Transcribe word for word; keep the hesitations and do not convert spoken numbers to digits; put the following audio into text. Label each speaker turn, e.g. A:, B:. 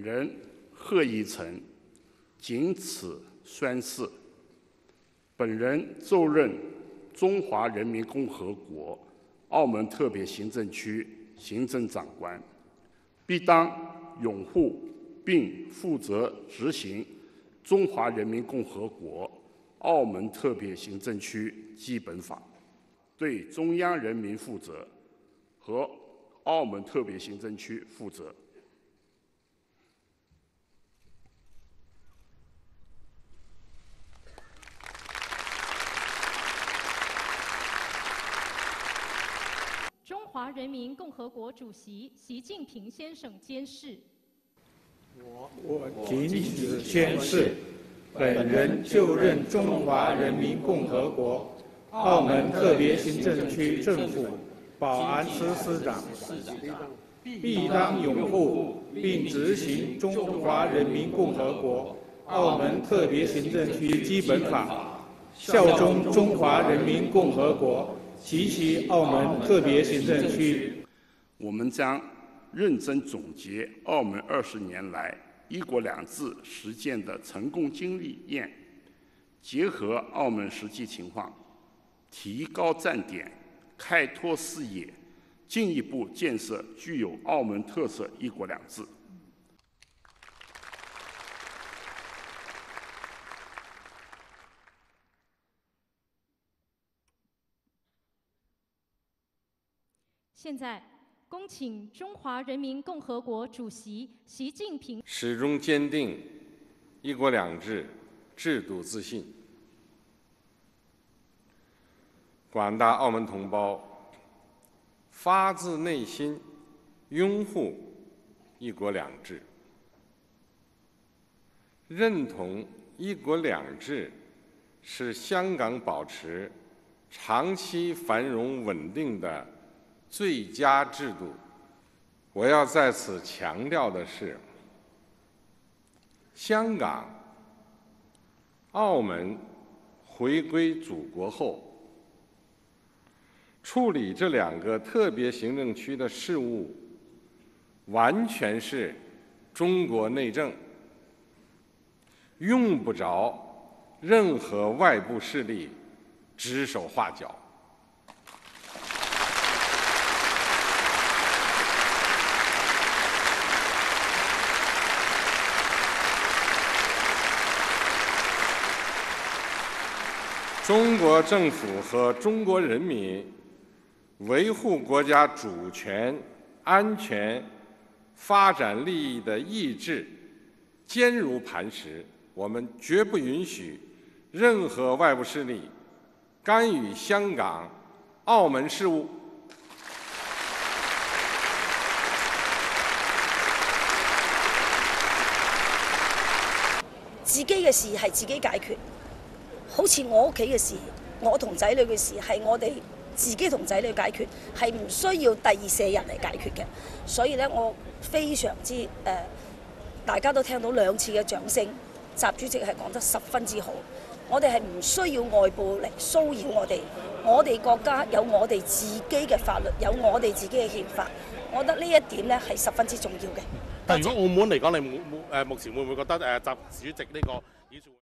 A: 人贺一诚谨此宣誓。本人就任中华人民共和国澳门特别行政区行政长官，必当拥护并负责执行中华人民共和国澳门特别行政区基本法，对中央人民负责和澳门特别行政区负责。
B: 中华人民共和国主席习近平先生监誓。
C: 我我谨此宣誓，本人就任中华人民共和国澳门特别行政区政府保安司司长，必当拥护并执行中华人民共和国澳门特别行政区基本法，效忠中华人民共和国及其澳门特别行政区。
A: 我们将认真总结澳门二十年来一国两制实践的成功经验，结合澳门实际情况，提高站点，开拓视野，进一步建设具有澳门特色一国两制。
B: 现在，恭请中华人民共和国主席习近平
D: 始终坚定一国两制制度自信。广大澳门同胞发自内心拥护一国两制，认同一国两制是香港保持长期繁荣稳定的最佳制度。我要在此强调的是，香港、澳门回归祖国后，处理这两个特别行政区的事务，完全是中国内政，用不着任何外部势力指手画脚。中国政府和中国人民维护国家主权、安全、发展利益的意志坚如磐石，我们绝不允许任何外部势力干预香港、澳门事务。
E: 自己嘅事係自己解決。好似我屋企嘅事，我同仔女嘅事係我哋自己同仔女解決，係唔需要第二舍人嚟解決嘅。所以咧，我非常之誒、呃，大家都聽到兩次嘅掌聲，習主席係講得十分之好。我哋係唔需要外部嚟騷擾我哋，我哋國家有我哋自己嘅法律，有我哋自己嘅憲法。我覺得呢一點咧係十分之重要嘅。
F: 但係如果澳門嚟講，你冇冇誒目前會唔會覺得誒習主席呢個演説？